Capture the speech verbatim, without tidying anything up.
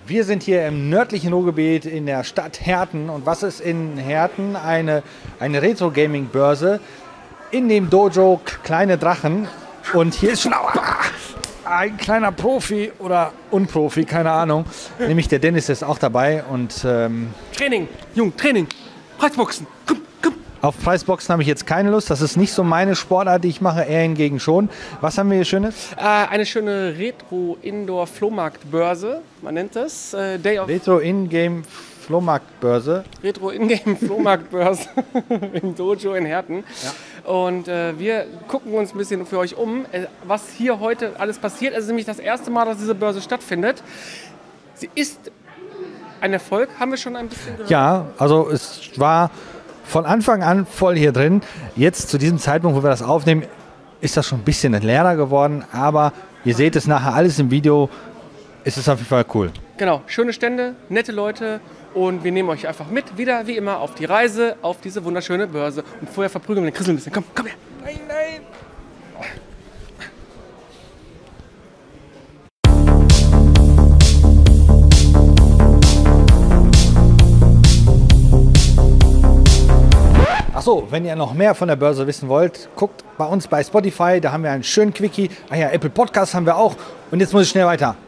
Wir sind hier im nördlichen Ruhrgebiet in der Stadt Herten. Und was ist in Herten? Eine, eine Retro-Gaming-Börse in dem Dojo Kleine Drachen. Und hier ist schon ein kleiner Profi oder Unprofi, keine Ahnung. Nämlich der Dennis ist auch dabei. Und ähm, Training, Jung, Training, Preisboxen, komm, komm. Auf Preisboxen habe ich jetzt keine Lust. Das ist nicht so meine Sportart, die ich mache, er hingegen schon. Was haben wir hier Schönes? Äh, eine schöne Retro-Indoor-Flohmarktbörse, man nennt das. Äh, Day of Retro-In-Game-Flohmarktbörse. Retro-In-Game-Flohmarktbörse im Dojo in Herten. Ja. Und äh, wir gucken uns ein bisschen für euch um, äh, was hier heute alles passiert. Es ist nämlich das erste Mal, dass diese Börse stattfindet. Sie ist ein Erfolg, haben wir schon ein bisschen gehört? Ja, also es war von Anfang an voll hier drin. Jetzt zu diesem Zeitpunkt, wo wir das aufnehmen, ist das schon ein bisschen leerer geworden. Aber ihr seht es nachher alles im Video. Es ist auf jeden Fall cool. Genau, schöne Stände, nette Leute. Und wir nehmen euch einfach mit, wieder wie immer, auf die Reise, auf diese wunderschöne Börse. Und vorher verprügeln wir den Chrissel ein bisschen. Komm, komm her. Nein, nein. Achso, wenn ihr noch mehr von der Börse wissen wollt, guckt bei uns bei Spotify. Da haben wir einen schönen Quickie. Ah ja, Apple Podcasts haben wir auch. Und jetzt muss ich schnell weiter.